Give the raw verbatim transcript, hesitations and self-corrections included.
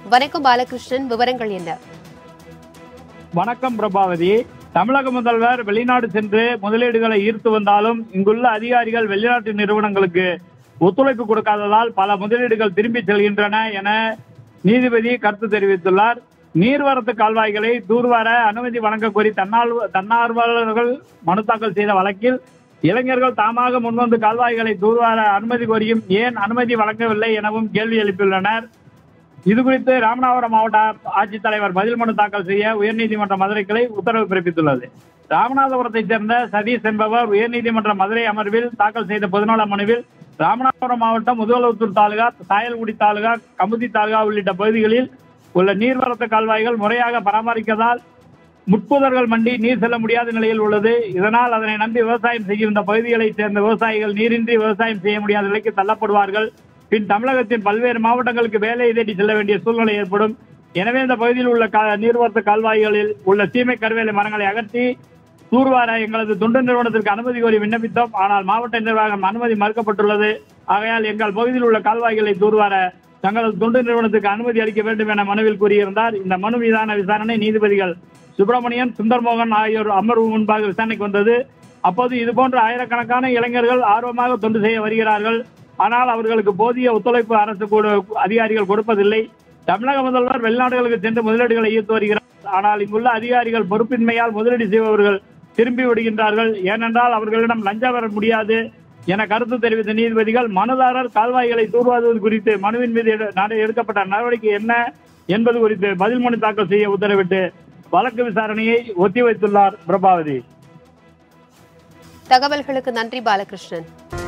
வணக்கம் பாலகிருஷ்ணன், விவரங்கள் என்ன? வணக்கம் பிரபாவதி. தமிழக முதல்வர் வெளிநாடு சென்று முதலீடுகளை ஈர்த்து வந்தாலும் இங்குள்ள அதிகாரிகள் வெளிநாட்டு நிறுவனங்களுக்கு ஒத்துழைப்பு கொடுக்காததால் பல முதலீடுகள் திரும்பி செல்கின்றன என நீதிபதி கருத்து தெரிவித்துள்ளார். நீர்வரத்து கால்வாய்களை தூர்வார அனுமதி வழங்க கோரி தன்னார்வ தன்னார்வலர்கள் மனு தாக்கல் செய்த வழக்கில் இளைஞர்கள் தாமாக முன்வந்து கால்வாய்களை தூர்வார அனுமதி கோரியும் ஏன் அனுமதி வழங்கவில்லை எனவும் கேள்வி எழுப்பியுள்ளனர். இதுகுறித்து ராமநாதபுரம் மாவட்ட ஆட்சித்தலைவர் பதில் மனு தாக்கல் செய்ய உயர்நீதிமன்ற மதுரை கிளை உத்தரவு பிறப்பித்துள்ளது. ராமநாதபுரத்தைச் சேர்ந்த சதீஷ் என்பவர் உயர்நீதிமன்ற மதுரை அமர்வில் தாக்கல் செய்த பொதுநல மனுவில் ராமநாதபுரம் மாவட்டம் முதலத்தூர் தாலுகா, சாயல்குடி தாலுகா, கமுதி தாலுகா உள்ளிட்ட பகுதிகளில் உள்ள நீர்வரத்து கால்வாய்கள் முறையாக பராமரிக்கதால் முட்புதர்கள் மண்டி நீர் செல்ல முடியாத நிலையில் உள்ளது. இதனால் அதனை நம்பி விவசாயம் செய்யும் இந்த பகுதிகளைச் சேர்ந்த விவசாயிகள் நீரின்றி விவசாயம் செய்ய முடியாத நிலைக்கு தள்ளப்படுவார்கள். பின் தமிழகத்தின் பல்வேறு மாவட்டங்களுக்கு வேலை தேடி செல்ல வேண்டிய சூழ்நிலை ஏற்படும். எனவே இந்த பகுதியில் உள்ள நீர்வரத்து கால்வாய்களில் உள்ள சீமை கருவேலை மரங்களை அகற்றி தூர்வார எங்களது தொண்டு நிறுவனத்திற்கு அனுமதி கோரி விண்ணப்பித்தோம். ஆனால் மாவட்ட நிர்வாகம் அனுமதி மறுக்கப்பட்டுள்ளது. ஆகையால் எங்கள் பகுதியில் உள்ள கால்வாய்களை தூர்வார தங்களது தொண்டு நிறுவனத்துக்கு அனுமதி அளிக்க வேண்டும் என மனுவில் கூறியிருந்தார். இந்த மனு மீதான விசாரணை நீதிபதிகள் சுப்பிரமணியன், சுந்தர்மோகன் ஆகியோர் அமர்வு முன்பாக விசாரணைக்கு வந்தது. அப்போது இதுபோன்ற ஆயிரக்கணக்கான இளைஞர்கள் ஆர்வமாக தொண்டு செய்ய வருகிறார்கள். ஆனால் அவர்களுக்கு போதிய ஒத்துழைப்பு அரசு அதிகாரிகள் கொடுப்பதில்லை. தமிழக முதல்வர் வெளிநாடுகளுக்கு சென்று முதலீடுகளை ஈர்த்து வருகிறார். ஆனால் இங்குள்ள அதிகாரிகள் பொறுப்பின்மையால் முதலீடு செய்பவர்கள் திரும்பி விடுகின்றார்கள். ஏனென்றால் அவர்களிடம் லஞ்சம் பெற முடியாது என கருத்து தெரிவித்த நீதிபதிகள் மனுதாரர் கால்வாய்களை தூர்வாருவது குறித்து மனுவின் மீது எடுக்கப்பட்ட நடவடிக்கை என்ன என்பது குறித்து பதில் மனு தாக்கல் செய்ய உத்தரவிட்டு வழக்கு விசாரணையை ஒத்திவைத்துள்ளார். பிரபாவதி. தகவல்களுக்கு நன்றி பாலகிருஷ்ணன்.